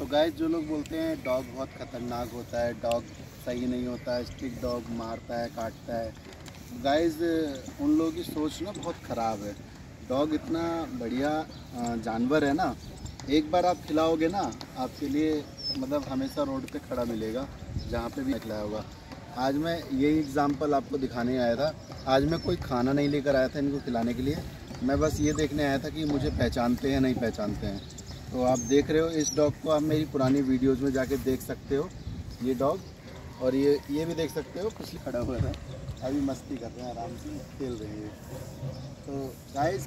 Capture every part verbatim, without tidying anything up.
Guys, जो लोग बोलते हैं डॉग बहुत ख़तरनाक होता है, डॉग सही नहीं होता है, स्ट्रिक्ट डॉग मारता है, काटता है, गाइस उन लोगों की सोच ना बहुत ख़राब है। डॉग इतना बढ़िया जानवर है ना, एक बार आप खिलाओगे ना, आपके लिए मतलब हमेशा रोड पे खड़ा मिलेगा, जहाँ पे भी खिलाया होगा। आज मैं यही एग्ज़ाम्पल आपको दिखाने आया था। आज मैं कोई खाना नहीं लेकर आया था इनको खिलाने के लिए, मैं बस ये देखने आया था कि मुझे पहचानते हैं नहीं पहचानते हैं। तो आप देख रहे हो इस डॉग को, आप मेरी पुरानी वीडियोज़ में जाके देख सकते हो ये डॉग, और ये ये भी देख सकते हो पिछले खड़ा हुआ है, अभी मस्ती कर रहे हैं, आराम से खेल रही है। तो गाइस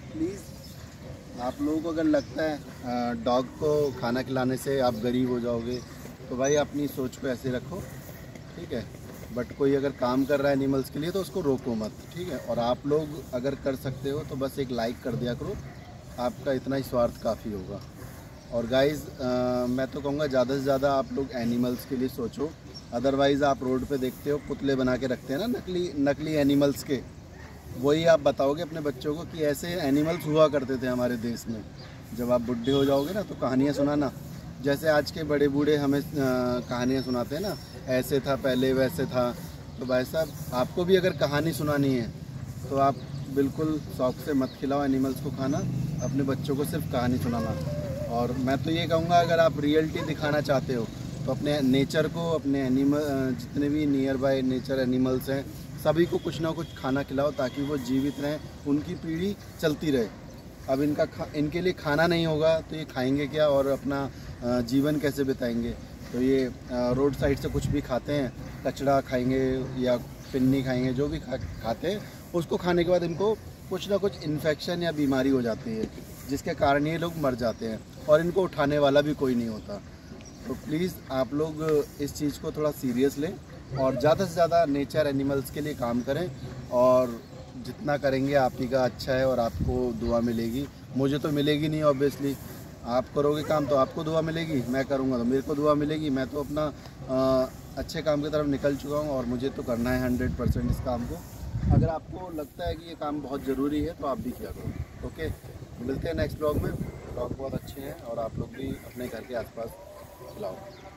प्लीज़, आप लोगों को अगर लगता है डॉग को खाना खिलाने से आप गरीब हो जाओगे, तो भाई अपनी सोच को ऐसे रखो, ठीक है। बट कोई अगर काम कर रहा है एनिमल्स के लिए तो उसको रोको मत, ठीक है। और आप लोग अगर कर सकते हो तो बस एक लाइक कर दिया करो, आपका इतना ही स्वार्थ काफ़ी होगा। और गाइज़ मैं तो कहूँगा ज़्यादा से ज़्यादा आप लोग एनिमल्स के लिए सोचो। अदरवाइज़ आप रोड पे देखते हो पुतले बना के रखते हैं ना नकली नकली एनिमल्स के, वही आप बताओगे अपने बच्चों को कि ऐसे एनिमल्स हुआ करते थे हमारे देश में। जब आप बुढ़े हो जाओगे ना तो कहानियाँ सुनाना, जैसे आज के बड़े बूढ़े हमें कहानियाँ सुनाते हैं ना, ऐसे था पहले वैसे था। तो भाई साहब, आपको भी अगर कहानी सुनानी है तो आप बिल्कुल शौक़ से मत खिलाओ एनिमल्स को खाना, अपने बच्चों को सिर्फ कहानी सुनाना। और मैं तो ये कहूँगा, अगर आप रियलिटी दिखाना चाहते हो तो अपने नेचर को, अपने एनिमल जितने भी नियर बाय नेचर एनिमल्स हैं सभी को कुछ ना कुछ खाना खिलाओ, ताकि वो जीवित रहें, उनकी पीढ़ी चलती रहे। अब इनका खा इनके लिए खाना नहीं होगा तो ये खाएंगे क्या और अपना जीवन कैसे बिताएंगे। तो ये रोड साइड से कुछ भी खाते हैं, कचड़ा खाएंगे या पिन्नी खाएंगे, जो भी खा खाते हैं उसको खाने के बाद इनको कुछ ना कुछ इन्फेक्शन या बीमारी हो जाती है, जिसके कारण ये लोग मर जाते हैं और इनको उठाने वाला भी कोई नहीं होता। तो प्लीज़ आप लोग इस चीज़ को थोड़ा सीरियस लें और ज़्यादा से ज़्यादा नेचर एनिमल्स के लिए काम करें, और जितना करेंगे आप ही का अच्छा है और आपको दुआ मिलेगी। मुझे तो मिलेगी नहीं ऑब्वियसली, आप करोगे काम तो आपको दुआ मिलेगी, मैं करूँगा तो मेरे को दुआ मिलेगी। मैं तो अपना आ, अच्छे काम की तरफ निकल चुका हूँ और मुझे तो करना है हंड्रेड परसेंट इस काम को। अगर आपको लगता है कि ये काम बहुत ज़रूरी है तो आप भी किया करो। ओके, मिलते हैं नेक्स्ट ब्लॉग में। ब्लॉग बहुत अच्छे हैं और आप लोग भी अपने घर के आसपास खिलाओ।